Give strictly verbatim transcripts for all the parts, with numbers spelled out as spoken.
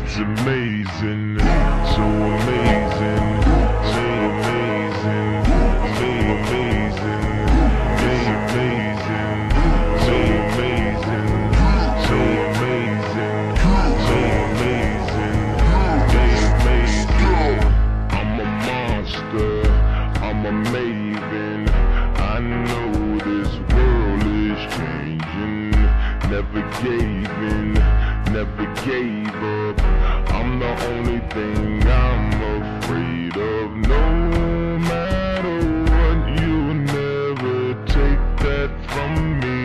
It's amazing, so amazing, say amazing, say amazing, say amazing, say amazing, say amazing, say amazing, say amazing. I'm a monster, I'm a maven. I know this world is changing. Never gave in, never gave up. I'm the only thing I'm afraid of. No matter what, you'll never take that from me.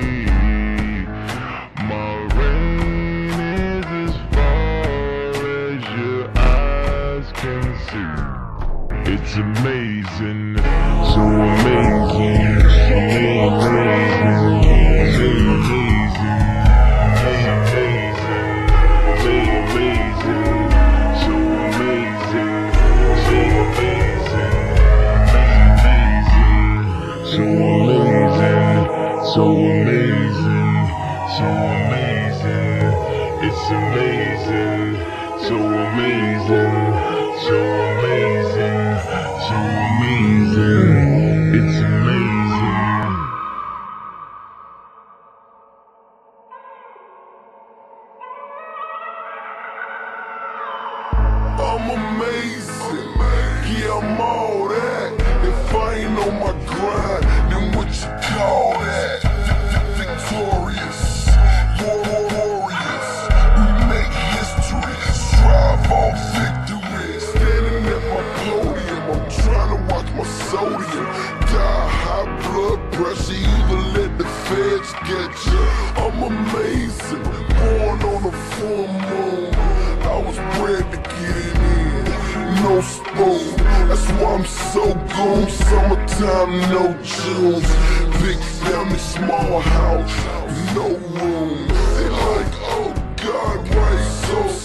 My reign is as far as your eyes can see. It's amazing, so amazing, amazing, amazing. So amazing, so amazing, so amazing. It's amazing, so amazing, so amazing, so amazing. It's amazing. I'm amazing, yeah, I'm all that. If I ain't on my grind, then what you call that? Victorious, warriors, we make history, strive for victory. Standing at my podium, I'm trying to watch my sodium. Die high blood pressure, either let the feds get you. I'm amazing, born on a full moon. I was bred to get it in, no spoon. That's why I'm so goon. Summertime, no Junes. Big family, small house, no room. They like, oh God, why you so